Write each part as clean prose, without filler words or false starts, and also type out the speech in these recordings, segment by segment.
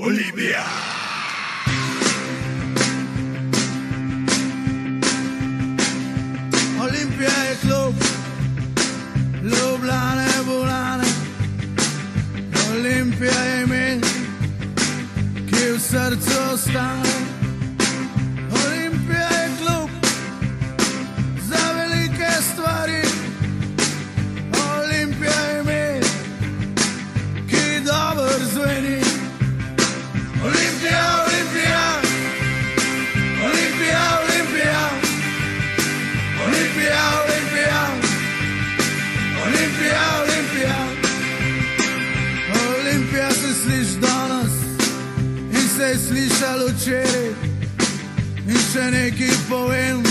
Olimpija! Olimpija je klub Ljubljane bolane. Olimpija je ime, ki v srcu ostane. Olimpija je klub za velike stvari. Olimpija je ime, ki dobro zveni. Olimpija, Olimpija, Olimpija, Olimpija, Olimpija, Olimpija, Olimpija, Olimpija. Olimpija se sliši danes in se je slišalo včeraj. In še nekaj povem,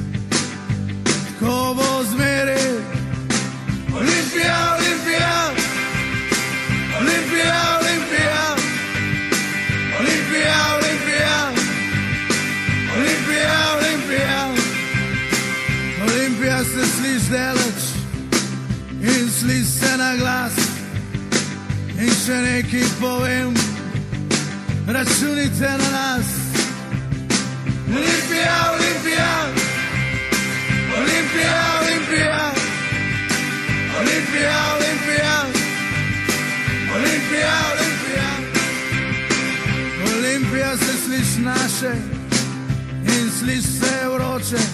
ko bo zmeraj. Olimpija, Olimpija, Olimpija, Olimpija, Olimpija, Olimpija, Olimpija, Olimpija. Olimpija se sliši daleč in sliši se na glas. In še nekaj povem, računite na nas. Olimpija, Olimpija, Olimpija, Olimpija, Olimpija, Olimpija, Olimpija, Olimpija. Olimpija se sliši naše in sliši se vroče.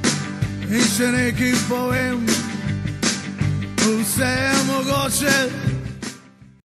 In še nekaj povem, vse je mogoče.